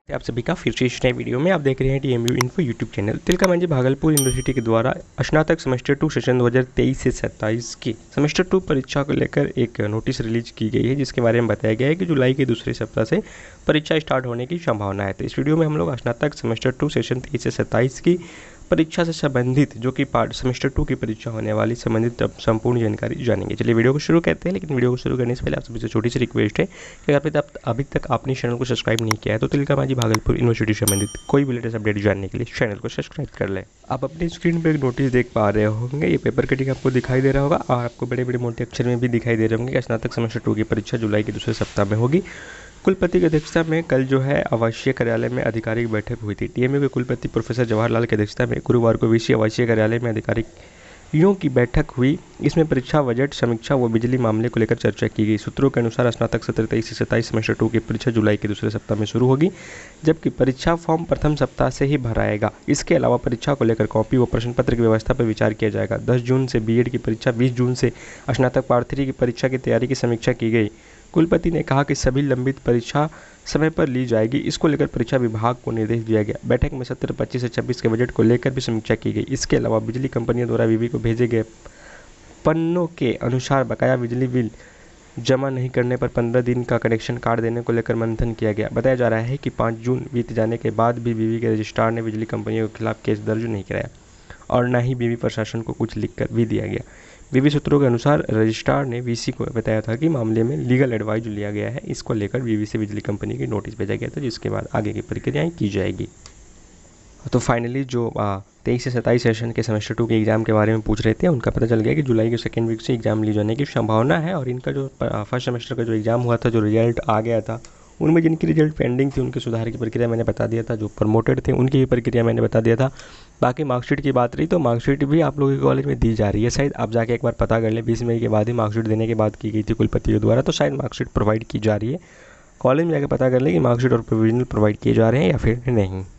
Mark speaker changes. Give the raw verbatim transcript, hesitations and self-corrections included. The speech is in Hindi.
Speaker 1: आप सभी का फिर से इस नए वीडियो में आप देख रहे हैं T M U info YouTube channel. Tilka Manjhi Bhagalpur university के द्वारा स्नातक सेमेस्टर टू सेशन दो हज़ार तेईस से सत्ताईस की सेमेस्टर टू परीक्षा को लेकर एक नोटिस रिलीज की गई है, जिसके बारे में बताया गया है कि जुलाई के दूसरे सप्ताह से परीक्षा स्टार्ट होने की संभावना है। तो इस वीडियो में हम लोग स्नातक सेमेस्टर टू सेशन तेईस से सत्ताईस की परीक्षा से संबंधित जो कि पार्ट सेमेस्टर टू की परीक्षा होने वाली संबंधित संपूर्ण जानकारी जानेंगे। चलिए वीडियो को शुरू करते हैं, लेकिन वीडियो को शुरू करने से पहले आप सभी से छोटी सी रिक्वेस्ट है कि अगर आप अभी तक आपने चैनल को सब्सक्राइब नहीं किया है तो तिलका मंजी भागलपुर यूनिवर्सिटी से संबंधित कोई भी लेटेस्ट अपडेट जानने के लिए चैनल को सब्सक्राइब कर लें। आप अपनी स्क्रीन पर एक नोटिस देख पा रहे होंगे, ये पेपर कटिंग आपको दिखाई दे रहा होगा और आपको बड़े बड़े मोटे अक्षर में भी दिखाई दे रहे होंगे कि स्नातक सेमेस्टर टू की परीक्षा जुलाई के दूसरे सप्ताह में होगी। कुलपति की अध्यक्षता में कल जो है आवासीय कार्यालय में आधिकारिक बैठक हुई थी। टीएमयू के कुलपति प्रोफेसर जवाहरलाल की अध्यक्षता में गुरुवार को विशेष आवासीय कार्यालय में अधिकारियों की बैठक हुई। इसमें परीक्षा, बजट, समीक्षा व बिजली मामले को लेकर चर्चा की गई। सूत्रों के अनुसार स्नातक सत्र तेईस से सत्ताईस सेमेस्टर टू की परीक्षा जुलाई के दूसरे सप्ताह में शुरू होगी, जबकि परीक्षा फॉर्म प्रथम सप्ताह से ही भराएगा। इसके अलावा परीक्षा को लेकर कॉपी व प्रश्न पत्र की व्यवस्था पर विचार किया जाएगा। दस जून से बीएड की परीक्षा, बीस जून से स्नातक पार्ट थ्री की परीक्षा की तैयारी की समीक्षा की गई। कुलपति ने कहा कि सभी लंबित परीक्षा समय पर ली जाएगी। इसको लेकर परीक्षा विभाग को निर्देश दिया गया। बैठक में सत्र पच्चीस से छब्बीस के बजट को लेकर भी समीक्षा की गई। इसके अलावा बिजली कंपनियों द्वारा विवि को भेजे गए पन्नों के अनुसार बकाया बिजली बिल जमा नहीं करने पर पंद्रह दिन का कनेक्शन काट देने को लेकर मंथन किया गया। बताया जा रहा है कि पाँच जून बीत जाने के बाद भी विवि के रजिस्ट्रार ने बिजली कंपनियों के खिलाफ केस दर्ज नहीं कराया और न ही विवि प्रशासन को कुछ लिखकर भी दिया गया। विवि सूत्रों के अनुसार रजिस्ट्रार ने वीसी को बताया था कि मामले में लीगल एडवाइस जो लिया गया है, इसको लेकर विवि से बिजली कंपनी की नोटिस भेजा गया था, जिसके बाद आगे की प्रक्रियाएं की जाएगी। तो फाइनली जो तेईस से सत्ताईस सेशन के सेमेस्टर टू के एग्जाम के बारे में पूछ रहे थे, उनका पता चल गया कि जुलाई के सेकेंड वीक से एग्जाम ली जाने की संभावना है। और इनका जो फर्स्ट सेमेस्टर का जो एग्ज़ाम हुआ था, जो रिजल्ट आ गया था, उनमें जिनकी रिजल्ट पेंडिंग थी उनके सुधार की प्रक्रिया मैंने बता दिया था। जो प्रमोटेड थे उनकी भी प्रक्रिया मैंने बता दिया था। बाकी मार्कशीट की बात रही तो मार्कशीट भी आप लोगों के कॉलेज में दी जा रही है। शायद आप जाके एक बार पता कर लें, बीस मई के बाद ही मार्कशीट देने की बात की गई थी कुलपतियों द्वारा, तो शायद मार्कशीट प्रोवाइड की जा रही है। कॉलेज में जाकर पता कर लें कि मार्कशीट और प्रोविजनल प्रोवाइड किए जा रहे हैं या फिर नहीं।